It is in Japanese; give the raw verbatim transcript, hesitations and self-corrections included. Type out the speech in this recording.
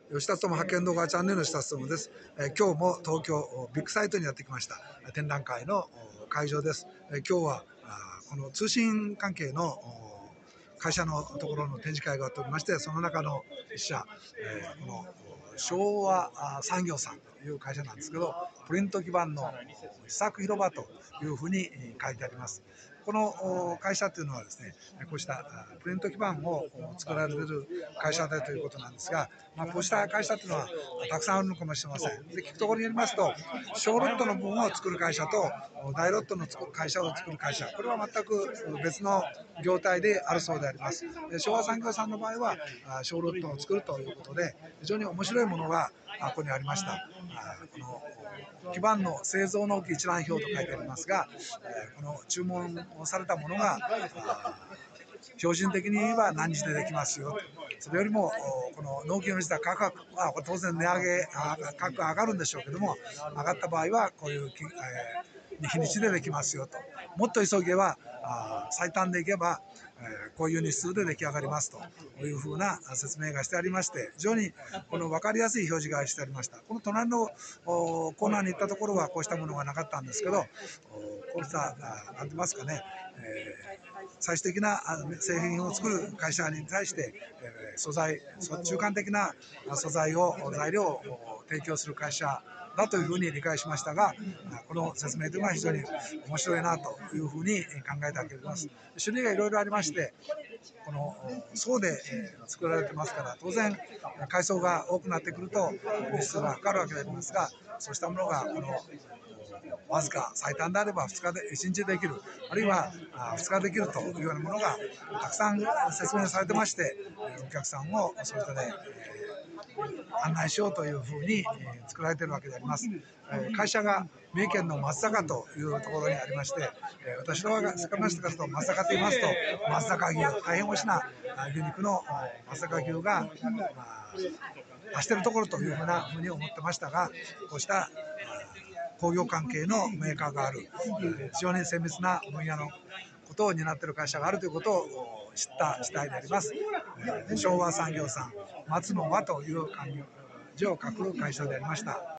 吉田友派遣動画チャンネルの吉田友です。えー今日も東京ビッグサイトにやってきました展覧会の会場です。えー今日はあーこの通信関係のお会社のところの展示会があっておりまして、その中の一社、えーこの昭和あー産業さんという会社なんですけど、プリント基板の試作広場というふうにえー書いてあります。このお会社というのはですね、こうしたあプリント基板をお作られている会社でということなんですが、まあ、こうした会社というのはたくさんあるのかもしれません。で聞くところによりますと、小ロットの分を作る会社と大ロットの作る会社を作る会社、これは全く別の業態であるそうであります。で昭和産業さんの場合はあ小ロットを作るということで、非常に面白いものがあここにありました。あこの基板の製造納期一覧表と書いてありますが、えーこの注文をされたものが標準的に言えば何日でできますよと。それよりもこの納期の時代価格は当然値上げ価格上がるんでしょうけども、上がった場合はこういう、えー、日にちでできますよと。もっと急げば最短でいけば、えー、こういう日数で出来上がりますというふうな説明がしてありまして、非常にこの分かりやすい表示がしてありました。この隣のコーナーに行ったところはこうしたものがなかったんですけど、こうした何て言いますかね、えー最終的な製品を作る会社に対して素材中間的な素材を材料を提供する会社だというふうに理解しましたが、この説明というのは非常に面白いなというふうに考えてあげます。種類がいろいろありまして、この層で作られてますから、当然階層が多くなってくると日数がかかるわけでありますが、そうしたものがこのわずか最短であればふつかでいちにちでできる、あるいはふつかできるというようなものがたくさん説明されてまして、お客さんをそれぞれ案内しようというふうに作られているわけであります。会社が三重県の松阪というところにありまして、私のが坂ましたと松阪と言いますと松阪牛、大変美味しな牛肉の松阪牛が出しているところというふうなふうに思ってましたが、こうした工業関係のメーカーがある、非常に精密な分野のことを担っている会社があるということを知った次第であります。昭和産業さん松の和という字を書く会社でありました。